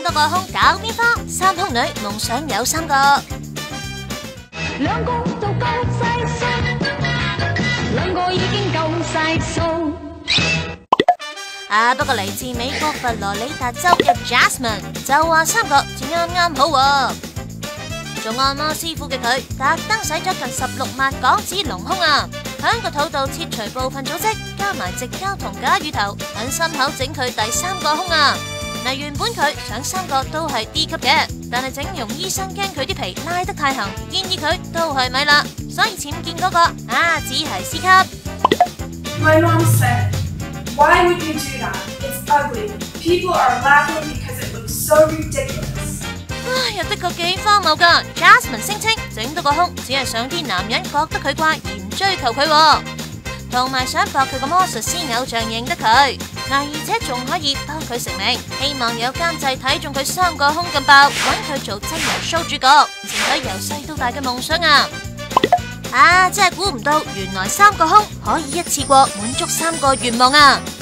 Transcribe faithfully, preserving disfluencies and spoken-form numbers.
多個胸搞邊科？三胸女夢想有三個。 兩個就夠晒數，兩個已經夠晒數。 啊，不過嚟自美國佛羅里達州嘅 Jasmine 就話三個至啱啱好喎。做按摩師傅嘅佢特登使咗近十六萬港紙隆胸啊！喺個肚度切除部分組織，加埋直膠同假乳頭，喺心口整佢第三個胸啊！嗱，原本佢想三個都係 D 級嘅，但係整容醫生驚佢啲皮拉得太行，建議佢都係咪啦，所以僭建嗰個啊只係 C 級。 My mom said, "Why would you do that? It's ugly. People are laughing because it looks so ridiculous." 唉，又的確幾荒謬噶。Jasmine 聲稱整到個胸只係想啲男人覺得佢怪而唔追求佢，同埋想博佢個魔術師偶像認得佢。嗱，而且仲可以幫佢成名，希望有監製睇中佢三個胸咁爆，揾佢做真人 show 主角，成佢由細到大嘅夢想啊！啊，真係估唔到，原來三個胸可以一次過滿足三個願望啊！